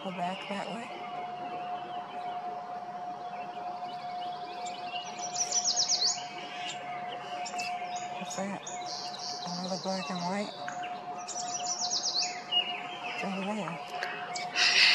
go back that way. What's that? Another black and white? It's over there.